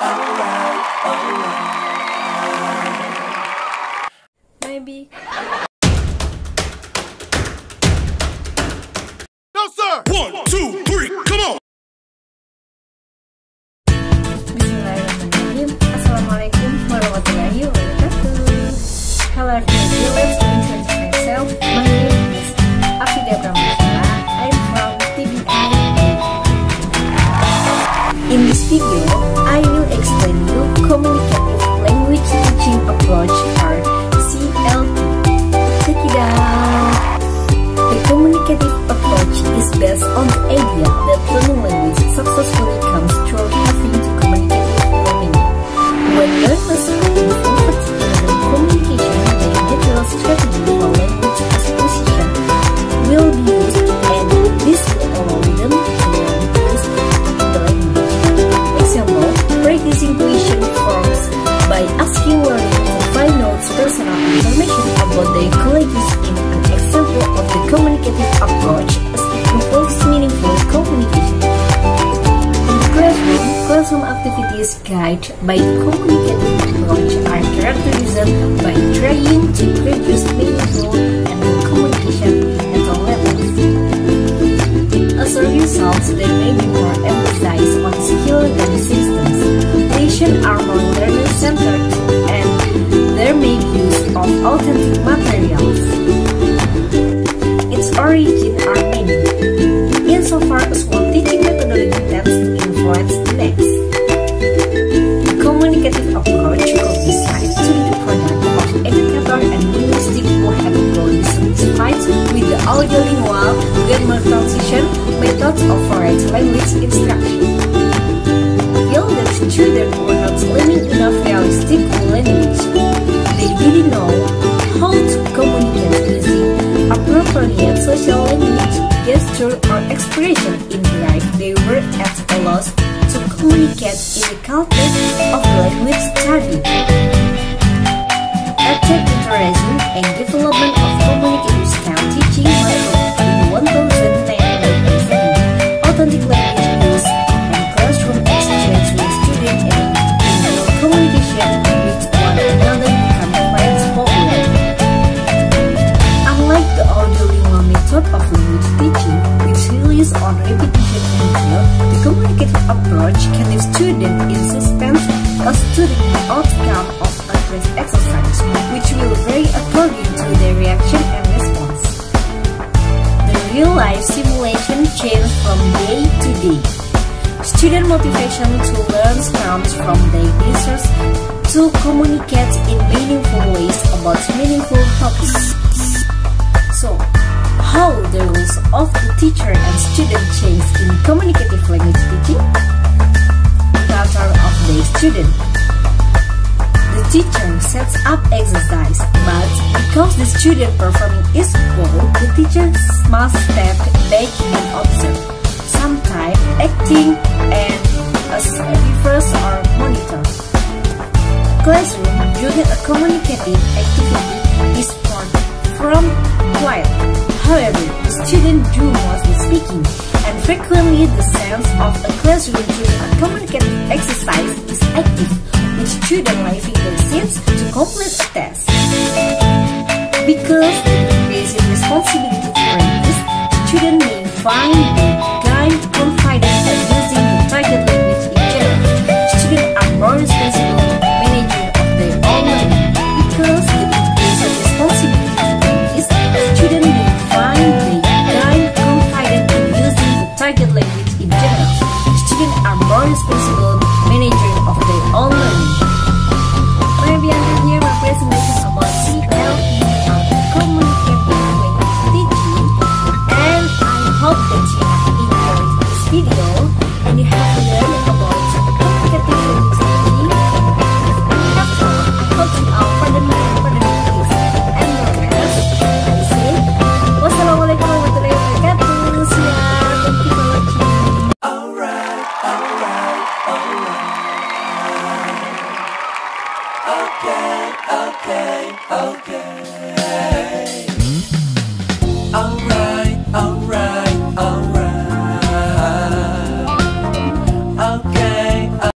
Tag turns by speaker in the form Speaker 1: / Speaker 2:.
Speaker 1: Maybe.
Speaker 2: No, sir! 1, 2, 3, come on!
Speaker 1: Bismillahirrahmanirrahim. Assalamualaikum warahmatullahi wabarakatuh. Hello everybody, let's introduce myself. My name is Afida Prameswara. I'm from TBI. In this video, I will explain you communicative language teaching approach or CLT. Check it out. The communicative approach is based on the idea that learning language successfully comes through having to communicate with learning. When learners are involved in communication, the natural strategy for language acquisition will be used, and this will allow them to learn to speak the language. Example, practicing question forms by asking learners to find out personal information about their colleagues in an example of the communicative approach as it involves meaningful communication. In the classroom activities guided by the communicative approach are characterized by trying to produce meaningful and communication at all levels. As a result, there may be more emphasis on skill than systems. Lessons are more learner-centered, and there may be use of authentic materials. Its origins are many, insofar as one teaching methodology tends to influence the next. The communicative approach could be said to be the product of educator and linguistics who have grown dissatisfied with the audiolingual grammar transition methods of foreign language instruction. Feel that students were not learning enough realistic language. They didn't know how to communicate using appropriate social language, gesture, or expression in life. They were at a loss to communicate in the context of language study. Active interest and development of communicative style teaching was in 2010. Authentic language use and classroom exchange with students and individual communication with one another become quite popular. Unlike the audiolingual method of language teaching, which relies on repetition and drill, the communicative approach can leave students in suspense as to the outcome of a test exercise, which will vary according to their reaction and response. The real-life simulation changes from day to day. Student motivation to learn comes from their desires to communicate in meaningful ways about meaningful topics. So, how the roles of the teacher and student change in communicative language teaching? Culture of the student. The teacher sets up exercise, but because the student performing is poor, the teacher must step back and observe, sometimes acting and as a reverse or monitor. Classroom during a communicative activity is far from quiet. However, the student do mostly speaking, and frequently the sense of a classroom during a communicative exercise is active, with students leaving their seats to complete a task. Because the increasing responsibility to practice, students may find they gain confidence in using the target language in general. Students are more responsible managers of their own learning. Because the increasing responsibility to practice, students may find they gain confidence in using the target language in general. Students are more responsible managers of their own learning. Maybe I can hear my presentation about CLT or communicative language teaching, and I hope that you have enjoyed this video and you have learned about communicative language teaching. After all, I hope you all pardon me please and your prayers. I say, wassalamualaikum warahmatullahi wabarakatuh. See ya. Thank you for watching.
Speaker 3: Alright. Okay.